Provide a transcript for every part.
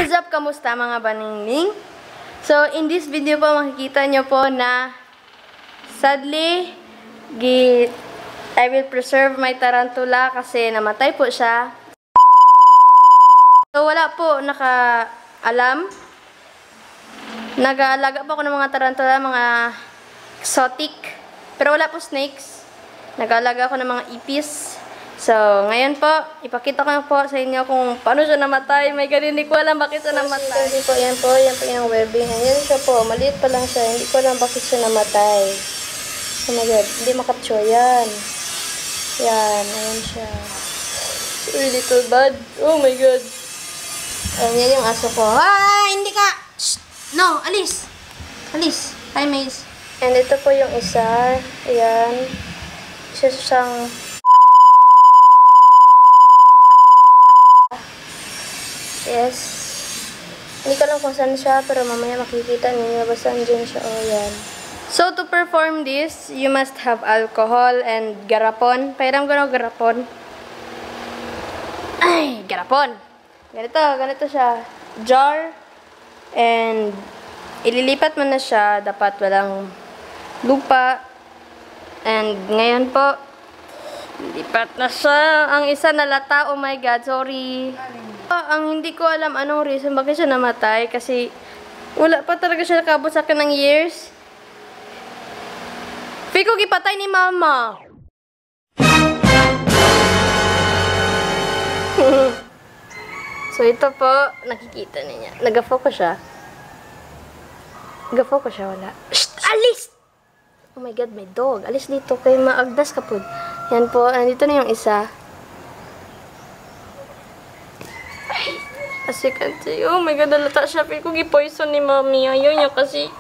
What is up? Kamusta mga baningning? So, in this video po, makikita nyo po na sadly, I will preserve my tarantula kasi namatay po siya. So, wala po naka-alam. Nag-aalaga po ako ng mga tarantula, mga exotic. Pero wala po snakes. Nag-aalaga ako ng mga ipis. So, ngayon po, ipakita ko na po sa inyo kung paano siya namatay. May ganun, hindi ko alam bakit siya namatay. Hindi po, yan po yung webbing. Ayan siya po, maliit pa lang siya. Hindi ko alam bakit siya namatay. Oh my God, hindi makapture yan. Yan, ayan siya. So, little bud. Oh my God. Ayan, yan yung aso ko. Ah, hindi ka! Shh! No, alis! Alis! Hi, Maze. And ito po yung isa. Ayan. Isa siyang... Yes. Hindi ko lang kung saan siya, pero mamaya makikita ninyo. Basta andyan siya. Oh, yan. So, to perform this, you must have alcohol and garapon. Pairam ko na garapon. Ay, garapon. Ganito siya. Jar. And, ililipat mo na siya. Dapat walang lupa. And, ngayon po, lipat na siya. Ang isa nalata. Oh my God, sorry. Ang hindi ko alam anong reason bakit siya namatay. Kasi, wala pa talaga siya nakabot sa akin ng years. Fiko, gipatay ni mama. So, ito po, nakikita niya. Nag-focus siya. Nag-focus siya, wala. Shh! Alis! Oh my God, may dog. Alis dito. Kaya maagdas ka po. Yan po, nandito na yung isa. Ay, as you can see. Oh my God, nalata siya. Fiko, gipoison ni mami. Ayaw niya kasi.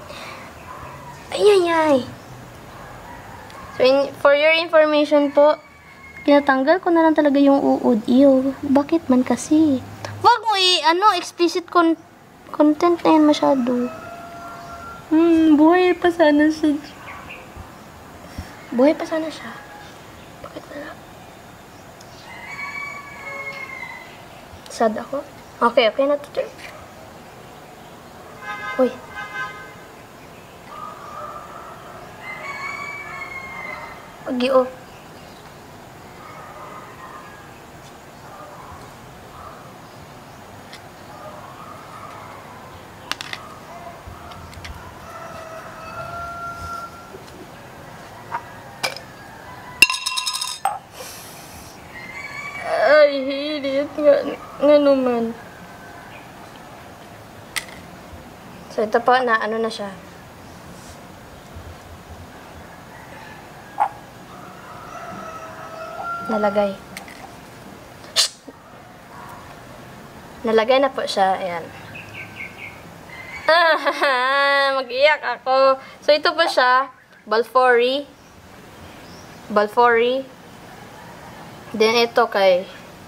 Ay. So, for your information po, pinatanggal ko na lang talaga yung uod. Ew, bakit man kasi? Wag mo explicit content na yan masyado. Buhay pa sana siya. Buhay pa sana siya. Bakit wala? Sad ako? Okay na to. Uy. Pag-i-off. Ay, hilit nga naman. So, ito po, na ano na siya. Nalagay. Nalagay na po siya. Ayan. Mag-iyak ako. So, ito po siya. M.Balfouri. Then, ito kay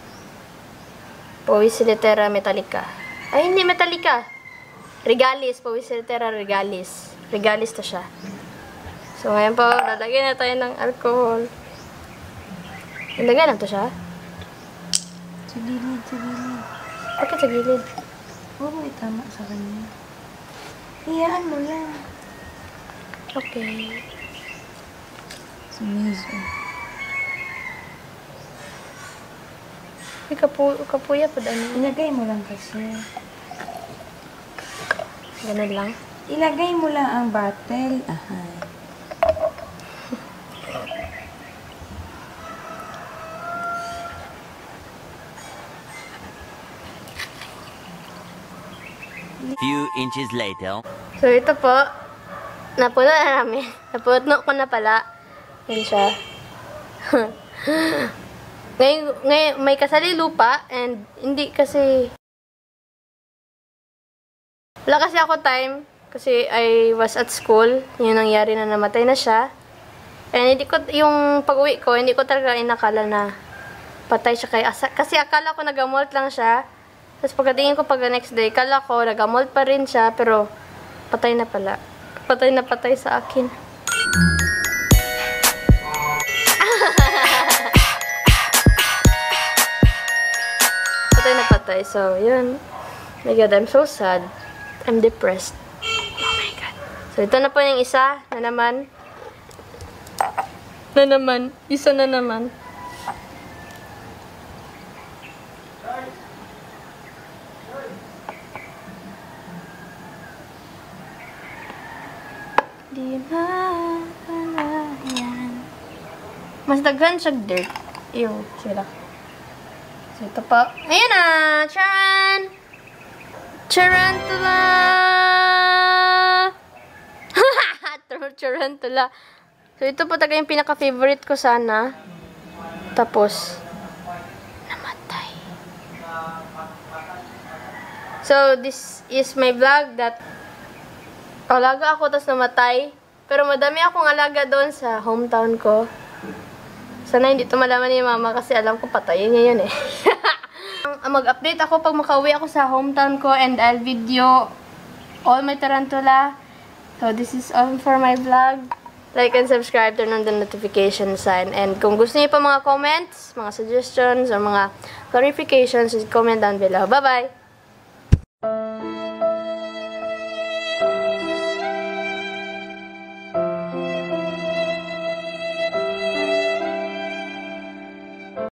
P.Regalis metallica. Ay, hindi metallica. Regalis. P.Regalis. Regalis to siya. So, ngayon po, lalagyan na tayo ng alcohol. Nalagyan na to siya? Sa gilid. Bakit sa gilid? Oo, tama sa kanya. Iyaan mo lang. Okay. Sumizo. May kapuya po daan. Ilagay mo lang kasi. Ganun lang? Ilagay mo lang ang bottle. Aha. Few inches later. So, ito po. Napuno na namin. Napuno ko na pala. Yan siya. Ngayon, may kasali lupa. And, hindi kasi... Wala kasi ako time. Kasi I was at school. Yun nangyari na namatay na siya. And, hindi ko, yung pag-uwi ko, hindi ko talaga inakala na patay siya kasi akala ko nagamolt lang siya. Tapos pagdatingin ko pag next day, kala ko, nagamolt pa rin siya, pero patay na pala. Patay na patay sa akin. Patay na patay. So, yun. My God, I'm so sad. I'm depressed. Oh my God. So, ito na po yung isa na naman. Isa na naman. Di ba pala yan? Mas daghan siya dirt. Ew, sila. So, ito po. Ayan na! Charan! Tarantula! Tarantula. So, ito po talaga yung pinaka-favorite ko sana. Tapos, namatay. So, this is my vlog that alaga ako, tapos namatay. Pero madami akong alaga doon sa hometown ko. Sana hindi ito malaman ni mama kasi alam ko patayin niya yun eh. Mag-update ako pag makauwi ako sa hometown ko and I'll video all my tarantula. So this is all for my vlog. Like and subscribe, turn on the notification sign. And kung gusto niyo pa mga comments, mga suggestions, or mga clarifications, comment down below. Bye-bye!